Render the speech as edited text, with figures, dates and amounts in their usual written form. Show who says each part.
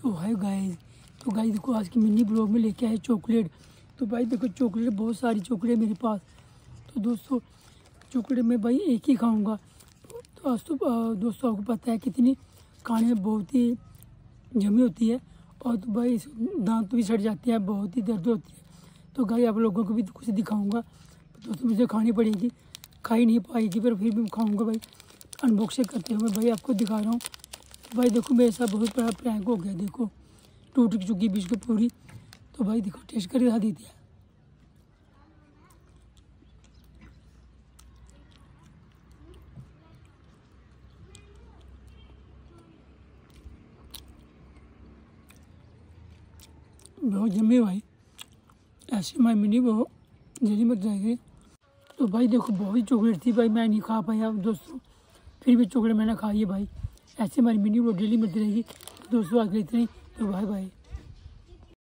Speaker 1: तो है गाइस, तो गाइस देखो आज की मिनी ब्लॉग में लेके आए चॉकलेट। तो भाई देखो चॉकलेट बहुत सारी चॉकलेट मेरे पास। तो दोस्तों चॉकलेट मैं भाई एक ही खाऊंगा। तो आज तो दोस्तों आपको पता है कितनी खाने में बहुत ही जमी होती है और तो भाई दांत भी सड़ जाते हैं, बहुत ही दर्द होती है। तो गाइस आप लोगों को भी कुछ दिखाऊंगा। दोस्तों मुझे खानी पड़ेगी, खा ही नहीं पाएगी पर फिर भी खाऊंगा भाई। अनबॉक्सिंग करते हुए भाई आपको दिखा रहा हूँ। भाई देखो मेरे साथ बहुत बड़ा प्रैंक हो गया, देखो टूट चुकी बिस्कुट पूरी। तो भाई देखो टेस्ट करके दिखा देती है। बहुत जमी भाई, ऐसी माई मिनी वो जल्दी मत जाएगी। तो भाई देखो बहुत ही चॉकलेट थी भाई, मैं नहीं खा पाया दोस्तों, फिर भी चॉकलेट मैंने खाई है भाई। ऐसे हमारी मिनी वो डेली मिलती रहेगी। दोस्तों आज इतनी, तो बाय बाय।